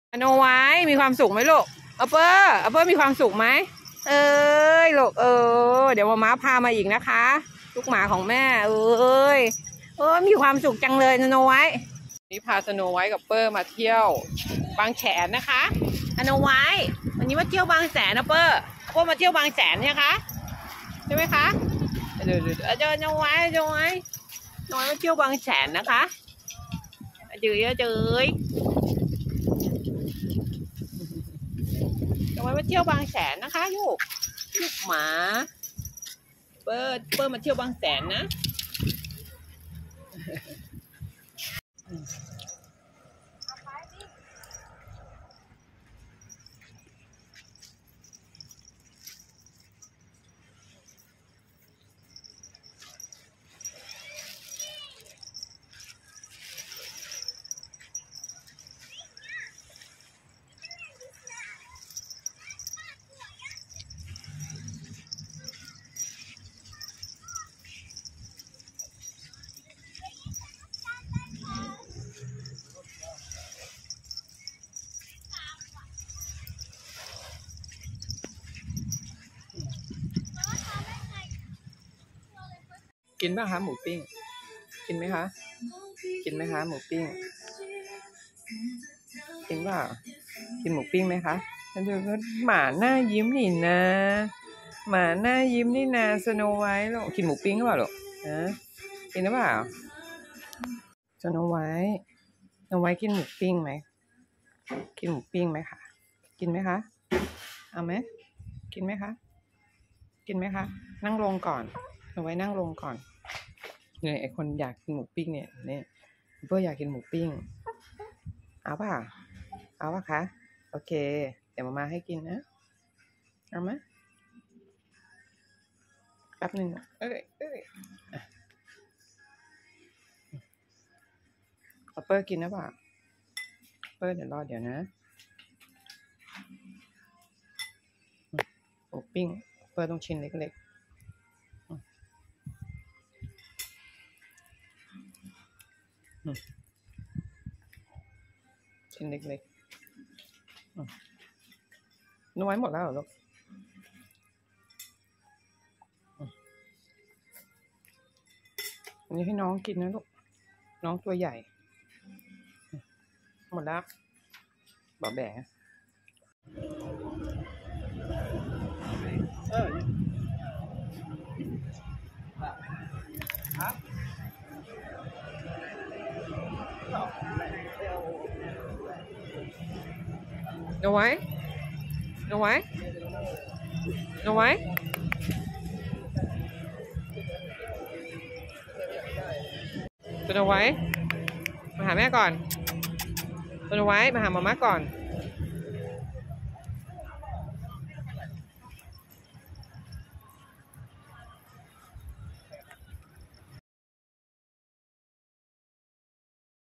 โนไว้มีความสุขไหมลูกอัปเปอร์มีความสุขไหมเอ้ยลูกเดี๋ยวม้าพามาอีกนะคะลูกหมาของแม่มีความสุขจังเลยสโนไว้นี่พาสโนไว้กับเปอร์มาเที่ยวบางแสนนะคะสโนไว้วันนี้มาเที่ยวบางแสนนะเปอร์มาเที่ยวบางแสนใช่ไหมคะเดี๋ยวสโนไว้น้อยมาเที่ยวบางแสนนะคะเจยเอาไว้มาเที่ยวบางแสนนะคะลูกหมาเปิ้ลมาเที่ยวบางแสนนะกินป่ะคะหมูปิ้งกินไหมคะหมูปิ้งกินป่ะกินหมูปิ้งไหมคะดูหมาหน้ายิ้มนี่นะหมาหน้ายิ้มนี่นะสโนไวท์ลูกกินหมูปิ้งหรือเปล่าลูกกินหรือเปล่าสโนไวท์กินหมูปิ้งไหมกินหมูปิ้งไหมคะกินไหมคะเอาไหมกินไหมคะนั่งลงก่อนเอาไว้นั่งลงก่อนเนี่ยไอคนอยากกินหมูปิ้งเนี่ยเพื่ออยากกินหมูปิ้งเอาป่ะคะโอเคเดี๋ยวมาให้กินนะเอาไหมแป๊บนึงเอาเปิ้ลกินนะป่ะเปิ้ลเดี๋ยวรอเดี๋ยวนะหมูปิ้งเปิ้ลต้องชิ้นเล็กๆชิ้นเล็กๆน้อยหมดแล้วเหรอลูกอันนี้ให้น้องกินนะลูกน้องตัวใหญ่หมดแล้วบ่แบ่เอาไว้ตัวเอาไว้มาหาแม่ก่อนตัวเอาไว้มาหามาม่าก่อน